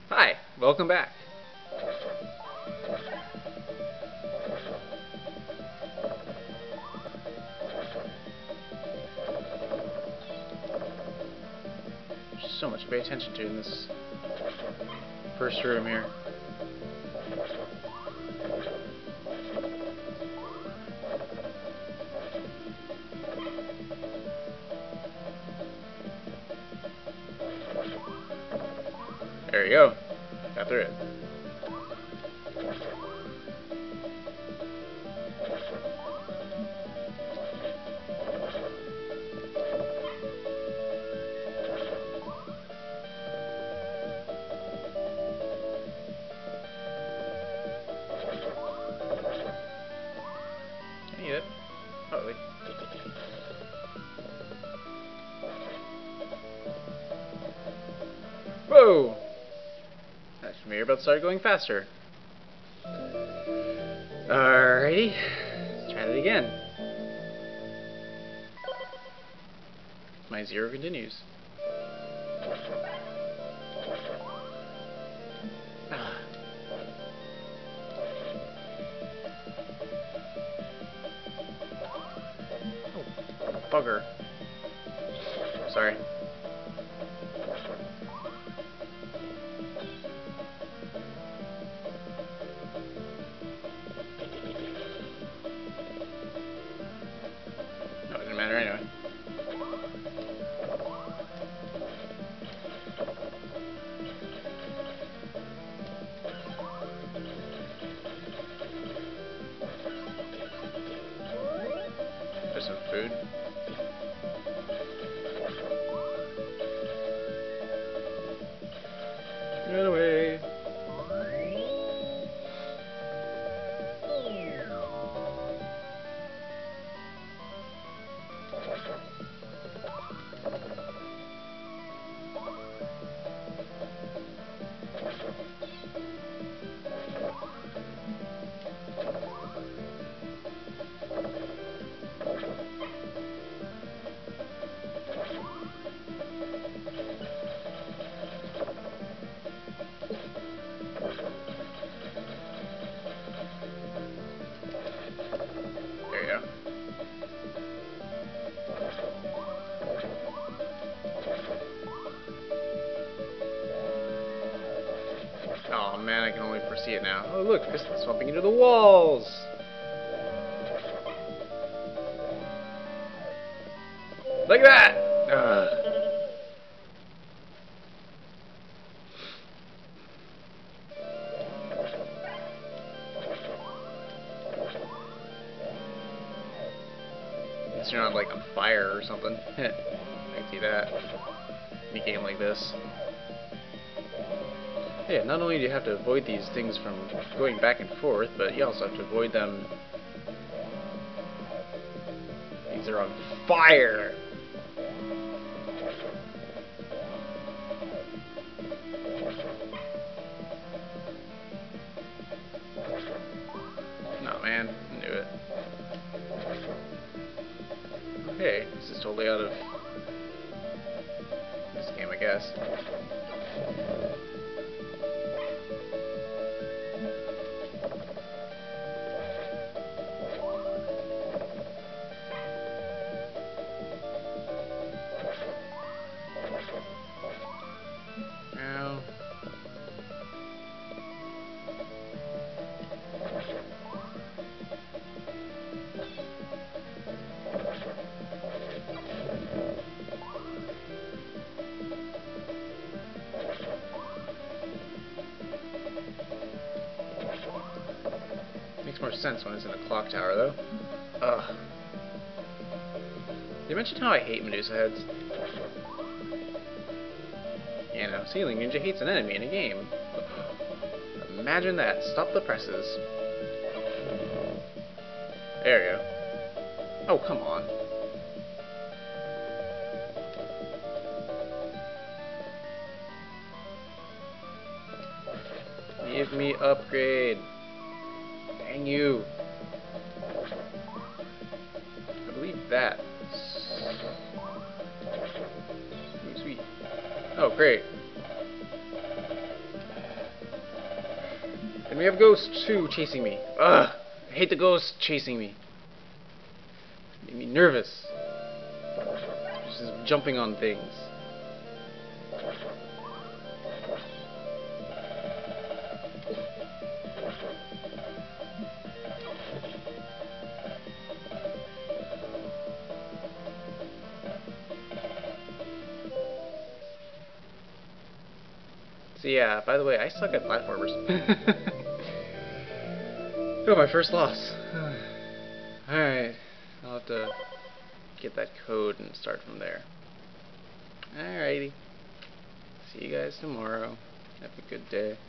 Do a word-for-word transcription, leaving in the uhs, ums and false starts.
Hi, welcome back. There's so much to pay attention to in this first room here. There you go. Got through it. I need it. Oh, wait. Whoa! That conveyor belt started going faster. Alrighty, let's try that again. My zero continues. Ah. Oh, bugger. Sorry. No, it didn't matter anyway. There's some food. Run away. There you go. Oh man, I can only foresee it now. Oh look, it's swapping into the walls! Like that! Ugh. At least you're not like on fire or something. I can see that in a game like this. Yeah, not only do you have to avoid these things from going back and forth, but you also have to avoid them. These are on fire! No, man, I knew it. Okay, this is totally out of this game, I guess. Now, makes more sense when it's in a clock tower, though. Ugh. Did you mention how I hate Medusa heads? You know, Ceiling Ninja hates an enemy in a game. Imagine that. Stop the presses. There you go. Oh, come on. Give me upgrade. Dang you. I believe that. Ooh, sweet. Oh, great. we have ghosts too chasing me. Ugh! I hate the ghosts chasing me. Make me nervous. Just jumping on things. So yeah, by the way, I suck at platformers. Oh, my first loss. Alright, I'll have to get that code and start from there. Alrighty. See you guys tomorrow. Have a good day.